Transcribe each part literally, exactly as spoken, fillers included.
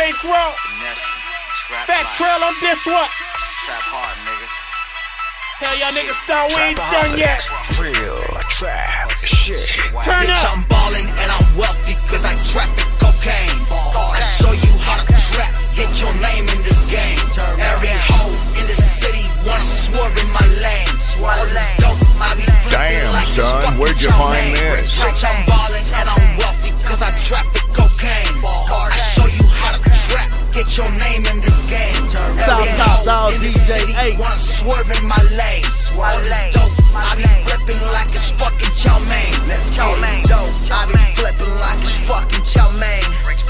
Bankroll. Fat Trail on this one. Trap hard, nigga. Hell, y'all niggas thought we ain't done yet. Real trap shit. Turn Bitch, up. I'm ballin' and I'm wealthy cause I traffic cocaine. I show you how to trap, get your name in this game. Every hoe in the city wanna swerve in my lane. All this dope, I be flipping Damn, like it's son, fucking where'd you find Charmaine. this? Bitch, I'm ballin' and I'm wealthy cause I traffic cocaine. I show you how to trap, get your name in this game. Every South hoe Dog in the D J city eight. wanna swerve in my lane. All this dope, I be flipping like it's fucking Charmaine. Let's go, let's go. I be flipping like it's fucking Charmaine.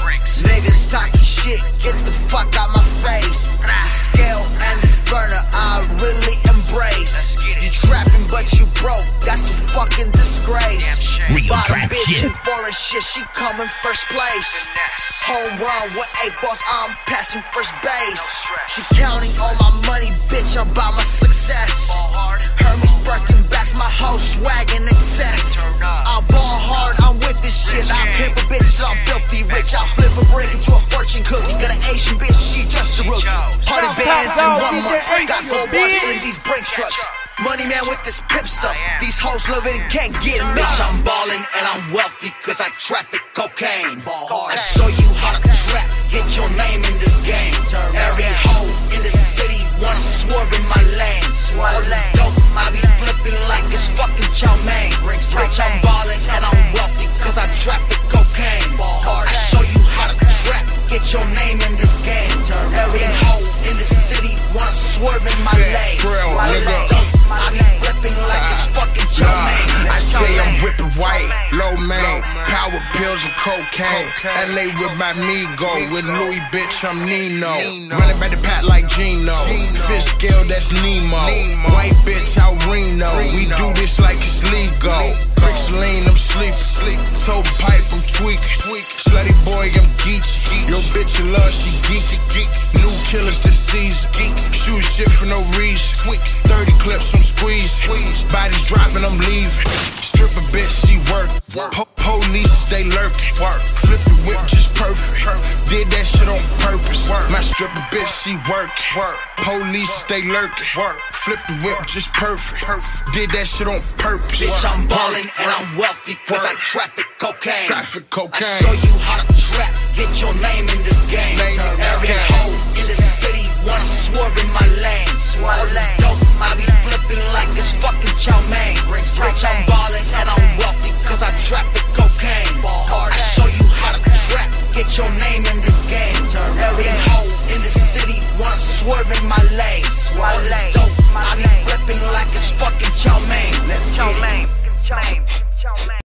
Niggas talking shit, get the fuck out my face. The scale and this burner, I really embrace. You trapping but you broke, that's a fucking disgrace. Bottom bitch in foreign shit, she coming first place. Home run with eight balls, I'm passing first base. She counting all my money, bitch, I'm about my success. Hermes Birkenbacks, my whole swag in excess. I ball hard, I'm with this shit. I pimp a bitch till I'm filthy rich. I flip a brick into a fortune cookie. Got an Asian bitch, she just a rookie. Party bands in one month, got gold bars in these brake trucks. Money man with this pimp stuff. These hoes love it and can't get enough. Bitch, I'm ballin' and I'm wealthy cause I traffic cocaine. Ball hard. I show you how to trap, get your name in this game. Every hoe in the city wanna swerve in my lane. All this dope, I be flipping like it's fucking Charmaine. Bitch, I'm ballin' and I'm wealthy cause I traffic cocaine. Ball hard. I show you how to trap, get your name in this game. Every hoe in the city wanna swerve in my lane. All this dope, I be flipping like it's fucking Charmaine. I say I'm whipping white, low main, power pills and cocaine. L A with my amigo, with Louis, bitch, I'm Nino. Running back the pat like Gino, fish scale, that's Nemo. White bitch out Reno, we do this like it's legal. Bricks lean, I'm sleep, toe pipe, I'm tweaking. Slutty boy, I'm geeky. Yo bitch, you love, she geeky. New killers this season, shoot shit for no reason. thirty clips, I'm squeezed. Bodies dropping, I'm leaving. Stripper bitch, she work. Po police, they lurking. Flip the whip, just perfect. Did that shit on purpose. My stripper bitch, she work. Police, they lurking. Flip the whip, just perfect. Did that shit on purpose. Bitch, I'm ballin' and I'm wealthy cause I traffic cocaine. Traffic cocaine. I show you how to trap, get your name in this game. Every hoe in the city wanna swerve in my lane. All this dope, I be flipping like it's fucking Charmaine. Bitch, I'm ballin' and I'm wealthy cause I traffic cocaine. I show you how to trap, get your name in